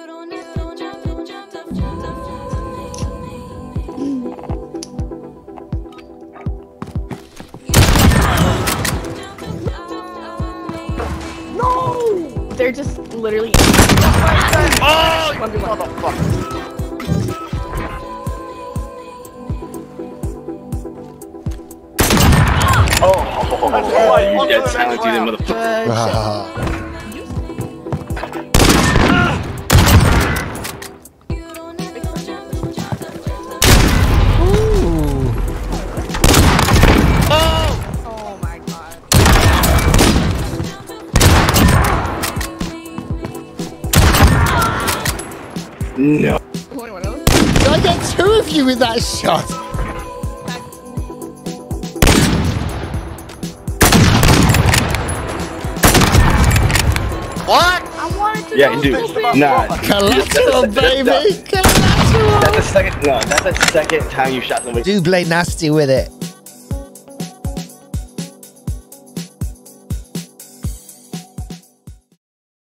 No! They're just literally. Oh, you motherfucker! Oh, you dead silent, you motherfucker. Oh my god. No. Did I get two of you with that shot? What? I wanted to Yeah, dude. Nah. Collateral, baby. Collateral. That's the second. No, that's the second time you shot somebody. Do play nasty with it.